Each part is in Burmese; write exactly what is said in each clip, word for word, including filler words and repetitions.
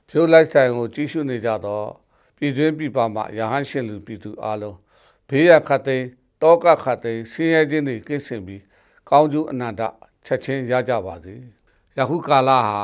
ဖြိုးလိုက်ဆိုင်ကိုကြီးစုနေကြတော့ပြည်တွင်းပြည်ပမှာရဟန်းရှင်လူပြည်သူအားလုံးဘေးရခတ်သိမ်းတောကခတ်သိမ်းဆင်းရဲခြင်းတွေကင်းစင်ပြီးကောင်းကျိုးအနန္တချက်ချင်းရကြပါစေယခုကာလဟာ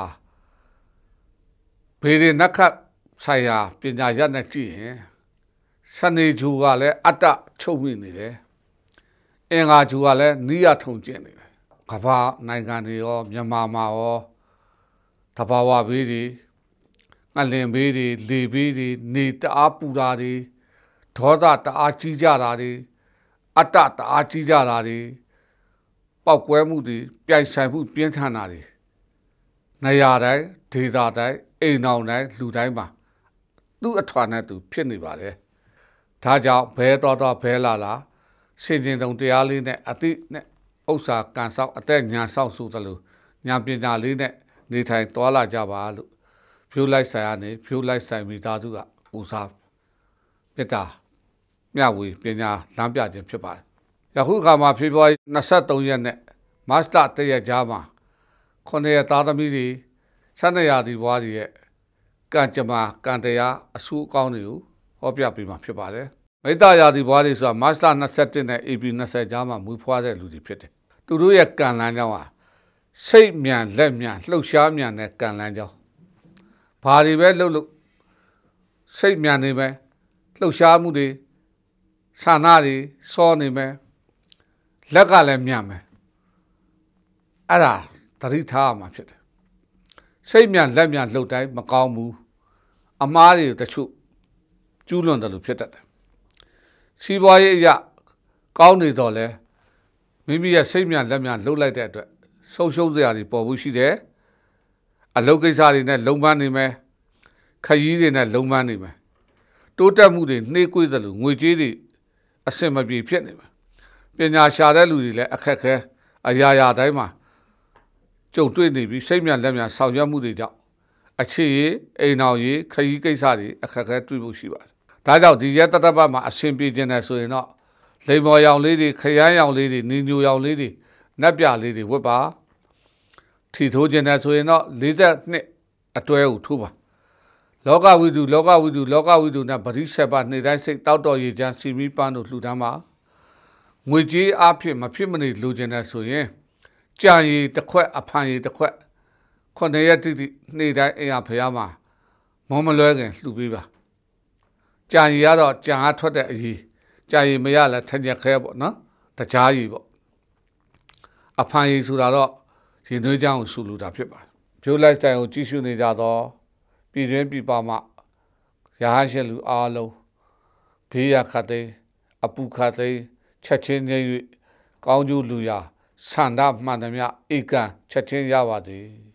ဘေးရနက်ခတ်ဆိုင်ရာပညာရနဲ့ကြည့်ရင်စနေဂျူကလည်းအတ္တချုပ်မိနေတယ်အင်္ဂါဂျူကလည်းနိယထုံကျင့်နေတယ်ကမ္ဘာနိုင်ငံတွေရောမြန်မာမှာရောတဘာဝဘေးတွေငလင်ဘေးတွေလေဘေးတွေနေတအားပူတာတွေဒေါသတအားကြီးကြတာတွေအတ္တတအားကြီးကြတာတွေပောက်ကွဲမှုတွေပြိုင်ဆိုင်မှုပြင်းထန်တာတွေနေရာတိုင်းဒေသတိုင်းအိမ်အောင်တိုင်းလူတိုင်းမှာသူ့အထွာနဲ့သူဖြစ်နေပါတယ်ဒါကြောင့်ဘဲတော်တော်ဘဲလာလာစင်ကျင်တုံတရားလေးနဲ့အတိနဲ့ဥစ္စာကန်ဆောက်အသက်ညာဆောက်ဆိုသလိုညာပညာလေးနဲ့နေထိုင်သွားလာကြပါလို့ဖြိုးလိုက်ဆိုင်ကနေဖြိုးလိုက်ဆိုင်မိသားစုကဦးစားပြတာမျှဝေပညာလမ်းပြခြင်းဖြစ်ပါတယ်ယခုအခါမှာဖေဖော်ဝါရီ၂၃ရက်နဲ့မတ်လ၁ရက်ကြားမှာခုနှစ်ရက်သားသမီးတွေဆန္ဒရာသီဘွားတွေရဲ့ကံကြမ္မာကံတရားအဆူအကောင်းတွေကိုဟောပြပေးမှာဖြစ်ပါတယ်မိတ္တရာသီဘွားတွေဆိုတာမတ်လ၂၁နဲ့ဧပြီ၂၀ကြားမှာမွေးဖွားတဲ့လူတွေဖြစ်တယ်သူတို့ရဲ့ကံလမ်းကြောင်းဟာစိတ်မြန်လက်မြန်လှုပ်ရှားမြန်တဲ့ကံလမ်းကြောင်းဘာတွေပဲလှုပ်လို့စိတ်မြန်နေမယ်လှုပ်ရှားမှုတွေဆန္ဒတွေစောနေမယ်လက်ကလည်းမြန်မယ်အဲ့ဒါသတိထားရမှာဖြစ်တယ်စိတ်မြန်လက်မြန်လှုပ်တိုင်းမကောင်းဘူးအမားတွေတချို့ကျူးလွန်တယ်လို့ဖြစ်တတ်တယ်စီးပွားရေးအရာကောင်းနေတော့လဲမိမိရဲ့စိတ်မြန်လက်မြန်လှုပ်လိုက်တဲ့အတွက်ဆုံးရှုံးစရာတွေပေါ်ဖို့ရှိတယ်အလုပ်ကိစ္စတွေနဲ့လုံပန်းနေမယ်ခရီးတွေနဲ့လုံပန်းနေမယ်တိုးတက်မှုတွေနှေးကွေးသလိုငွေကြေးတွေအဆင်မပြေဖြစ်နေမယ်ပညာရှာတဲ့လူတွေလည်းအခက်ခဲအရာရာတိုင်းမှာကြုံတွေ့နေပြီးစိတ်မြန်လက်မြန်ဆောင်ရွက်မှုတွေကြောင့်အခြေရေးအိမ်အောင်ရေးခရီးကိစ္စတွေအခက်ခဲတွေ့ဖို့ရှိပါတယ်ဒါကြောင့်ဒီရက်တပတ်မှာအဆင်ပြေခြင်းနဲ့ဆိုရင်တော့လိမ္မော်ရောင်လေးတွေခရမ်းရောင်လေးတွေနင်းညိုရောင်လေးတွေနက်ပြလေးတွေဝတ်ပါထီထိုးခြင်းနဲ့ဆိုရင်တော့၄၂အတွဲကိုထိုးပါလောကဝိတုလောကဝိတုလောကဝိတုနဲ့ပရိစ္ဆေပနေ့တိုင်းစိတ်တောက်တော်ရည်ချမ်းစီမီပန်းတို့လှူဒန်းပါငွေကြေးအဖြစ်မဖြစ်မနေလိုချင်တဲ့ဆိုရင်ကြံရည်တစ်ခွက်အဖန်ရည်တစ်ခွက်ခုနှစ်ရက်တိတိနေ့တိုင်းအိမ်ရဖျားမှာမောမလွဲခင်လှူပေးပါကြံရည်ကတော့ကြံအားထွက်တဲ့အရည်ကြံရည်မရလဲထညက်ခဲပေါ့နော်တကြားရည်ပေါ့အဖန်ရည်ဆိုတာတော့ရင်သွေးကြောင်းကိုဆူလူတာဖြစ်ပါတယ်ဖြိုးလိုက်ဆိုင်ကိုကြီးစုနေကြတော့ပြည်တွင်းပြည်ပမှာရဟန်းရှင်လူအားလုံးဘေးရခတ်သိမ်းအပူခတ်သိမ်းချက်ချင်းငြိမ်း၍ကောင်းကျိုးလူရာဆန္ဒမှန်သမျှဧကံချက်ချင်းရပါသည်